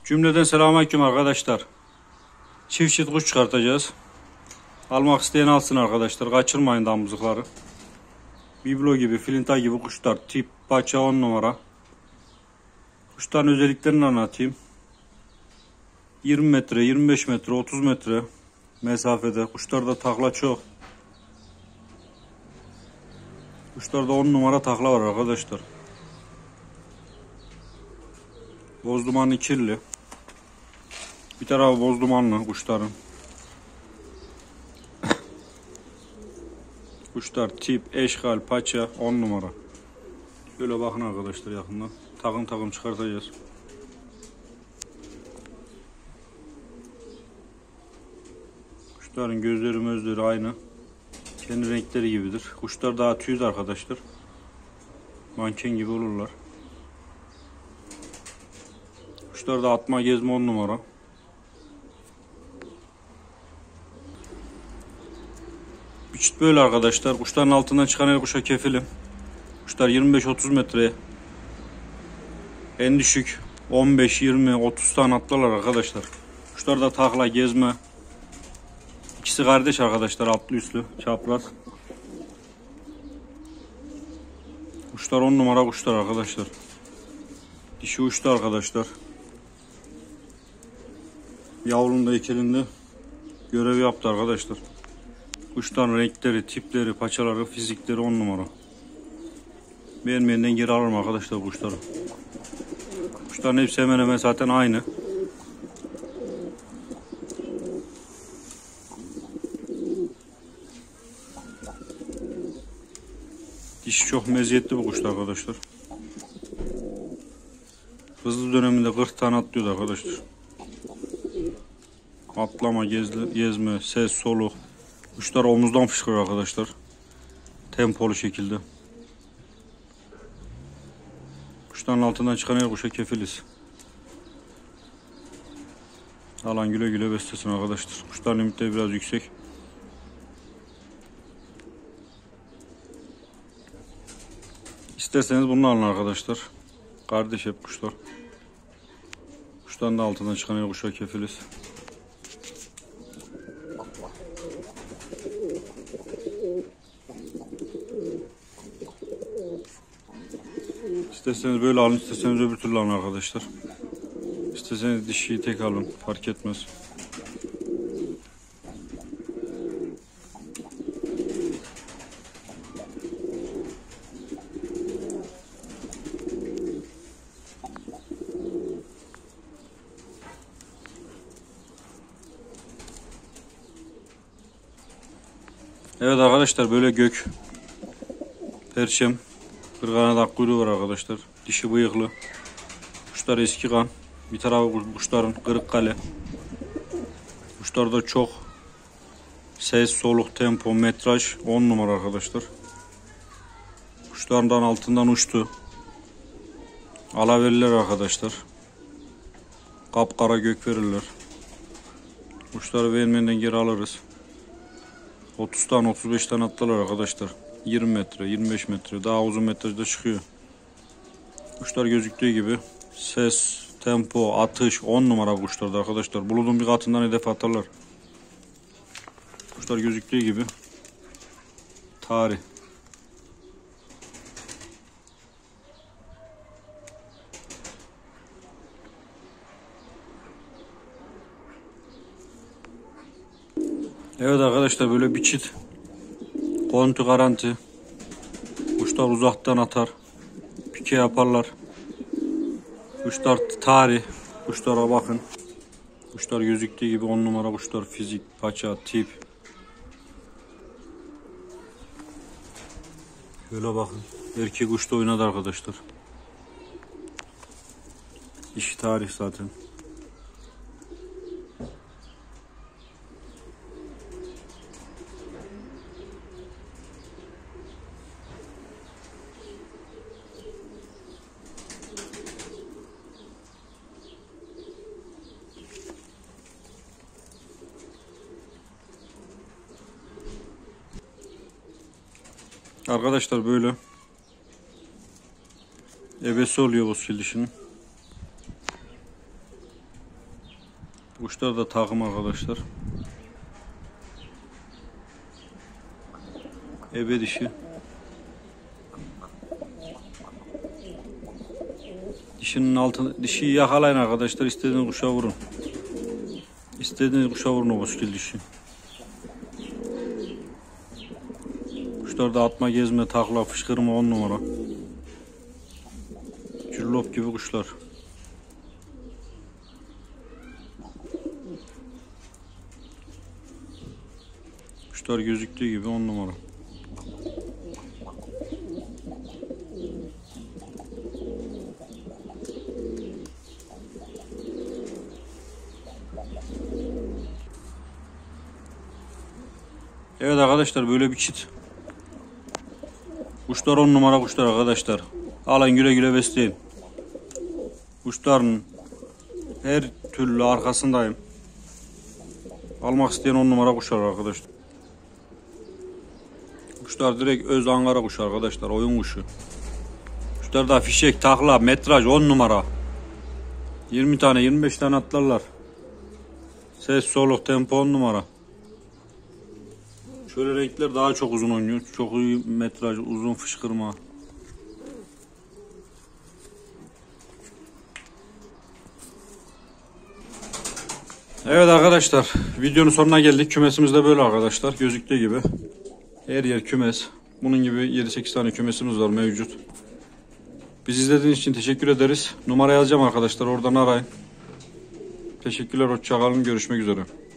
Cümleden selamünaleyküm arkadaşlar. Çift çift kuş çıkartacağız. Almak isteyen alsın arkadaşlar. Kaçırmayın damızlıkları. Biblo gibi, filinta gibi kuşlar. Tip, paça 10 numara. Kuşların özelliklerini anlatayım. 20 metre, 25 metre, 30 metre mesafede. Kuşlarda takla çok. Kuşlarda 10 numara takla var arkadaşlar. Boz dumanlı kirli. Bir tarafı boz dumanlı kuşların. Kuşlar tip, eşkal, paça 10 numara. Şöyle bakın arkadaşlar yakından. Takım takım çıkartacağız. Kuşların gözleri aynı. Kendi renkleri gibidir. Kuşlar daha tüyüz arkadaşlar. Manken gibi olurlar. Kuşlar da atma gezme 10 numara. Bir çift böyle arkadaşlar. Kuşların altından çıkan her kuşa kefilim. Kuşlar 25-30 metre. En düşük 15-20-30 tane atlarlar arkadaşlar. Kuşlar da takla gezme. İkisi kardeş arkadaşlar, altlı üstlü çapraz. Kuşlar 10 numara kuşlar arkadaşlar. Dişi uçtu arkadaşlar. Yavrunun da heykelinde görev yaptı arkadaşlar. Kuşların renkleri, tipleri, paçaları, fizikleri 10 numara. Beğenmeyenden geri alırım arkadaşlar kuşları. Kuşların hepsi hemen hemen zaten aynı. Dişi çok meziyetli bu kuşlar arkadaşlar. Hızlı döneminde 40 tane atlıyordu arkadaşlar. Atlama, gezme, ses, soluk. Kuşlar omuzdan fışkırıyor arkadaşlar. Tempolu şekilde. Kuşların altından çıkan her kuşa kefiliz. Alan güle güle beslesin arkadaşlar. Kuşların limitleri biraz yüksek. İsterseniz bunu alın arkadaşlar. Kardeş hep kuşlar. Kuşların da altından çıkan her kuşa kefiliz. İsterseniz böyle alın, isterseniz öbür türlü alın arkadaşlar. İsterseniz dişiyi tek alın, fark etmez. Evet arkadaşlar, böyle gök, perçem, kırganat akkuyruğu var arkadaşlar. Dişi bıyıklı. Kuşlar eski kan. Bir tarafı kuşların Kırıkkale. Kuşlarda çok ses, soluk, tempo, metraj 10 numara arkadaşlar. Kuşlardan altından uçtu. Alaverirler arkadaşlar. Kapkara gök verirler. Kuşları beğenmeden geri alırız. 30 tane 35 tane attılar arkadaşlar. 20 metre 25 metre daha uzun metrajda çıkıyor. Kuşlar gözüktüğü gibi ses, tempo, atış 10 numara kuşlardı arkadaşlar. Bulutun bir katından hedef atarlar. Kuşlar gözüktüğü gibi tarih. Evet arkadaşlar, böyle bir çift kontu garanti. Kuşlar uzaktan atar. Pike yaparlar. Kuşlar tarih. Kuşlara bakın. Kuşlar gözüktüğü gibi 10 numara kuşlar. Fizik, paça, tip. Şöyle bakın. Erkek kuşta oynadı arkadaşlar. İşi tarih zaten. Arkadaşlar böyle ebesi oluyor bozkil dişinin. Kuşlar da takım arkadaşlar. Ebe dişi. Dişinin altını, dişiyi yakalayın arkadaşlar. İstediğiniz kuşa vurun. İstediğiniz kuşa vurun o boskil dişi. Kuşlar da atma, gezme, takla, fışkırma 10 numara. Cüllop gibi kuşlar. Kuşlar gözüktüğü gibi 10 numara. Evet arkadaşlar, böyle bir çit. Kuşlar 10 numara kuşlar arkadaşlar. Alın güle güle besleyin. Kuşların her türlü arkasındayım. Almak isteyen 10 numara kuşlar arkadaşlar. Kuşlar direkt öz Ankara kuşu arkadaşlar, oyun kuşu. Kuşlar da fişek, takla, metraj 10 numara. 20 tane 25 tane atlarlar. Ses, soluk, tempo 10 numara. Şöyle renkler daha çok uzun oynuyor. Çok iyi metraj, uzun fışkırma. Evet arkadaşlar, videonun sonuna geldik. Kümesimiz de böyle arkadaşlar. Gözüktüğü gibi. Her yer kümes. Bunun gibi 7-8 tane kümesimiz var mevcut. Bizi izlediğiniz için teşekkür ederiz. Numara yazacağım arkadaşlar. Oradan arayın. Teşekkürler. Hoşça kalın. Görüşmek üzere.